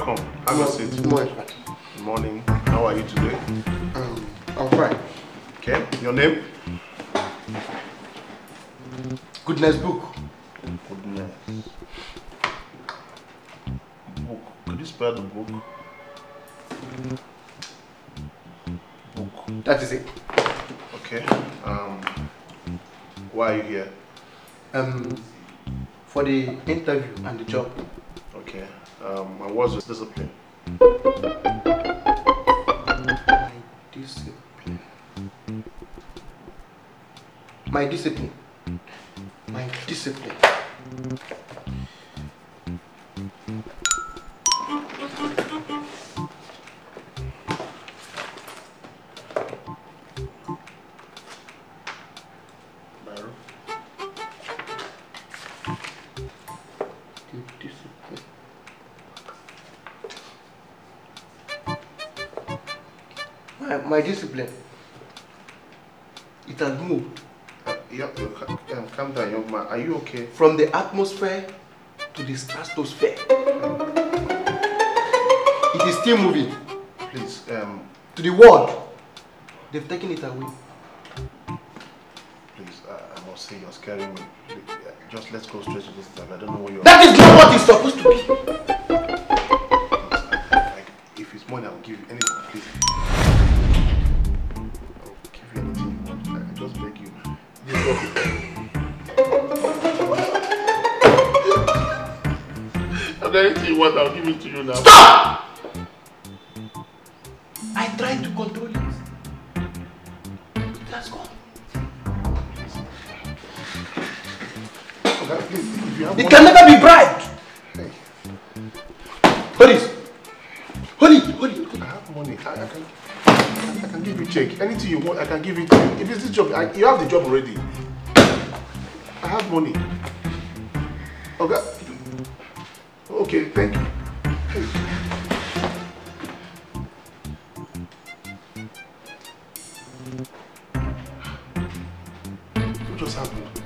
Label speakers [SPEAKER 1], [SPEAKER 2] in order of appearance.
[SPEAKER 1] welcome. Have a seat.
[SPEAKER 2] Good morning.
[SPEAKER 1] Good morning. How are you today?
[SPEAKER 2] I'm fine.
[SPEAKER 1] Okay. Your name?
[SPEAKER 2] Goodness Book.
[SPEAKER 1] Goodness. Book. Could you spell the book? Book.
[SPEAKER 2] That is it.
[SPEAKER 1] Okay. Why are you here?
[SPEAKER 2] For the interview and the job.
[SPEAKER 1] Okay. And what's your discipline?
[SPEAKER 2] My discipline. My discipline. My discipline. It has moved.
[SPEAKER 1] Calm down, young man. Are you okay?
[SPEAKER 2] From the atmosphere to the stratosphere. It is still moving.
[SPEAKER 1] Please,
[SPEAKER 2] to the world. They've taken it away.
[SPEAKER 1] Please, I must say you're scaring me. Just let's go straight to this time. I don't know what you're...
[SPEAKER 2] That is not what it's supposed to be.
[SPEAKER 1] If it's money, I'll give you anything, please. I'll give you anything you want. I just beg you. If there's anything you want, I'll give it to you now.
[SPEAKER 2] Stop! I tried to control it. It has gone.
[SPEAKER 1] Okay, please, if you have
[SPEAKER 2] it can never be bribed.
[SPEAKER 1] Hey.
[SPEAKER 2] Hold it. Hold it. Hold it.
[SPEAKER 1] I have money. I can give you check. Anything you want, I can give it to you. If it's this job, you have the job already. I have money. Okay. Okay, thank you. What just happened?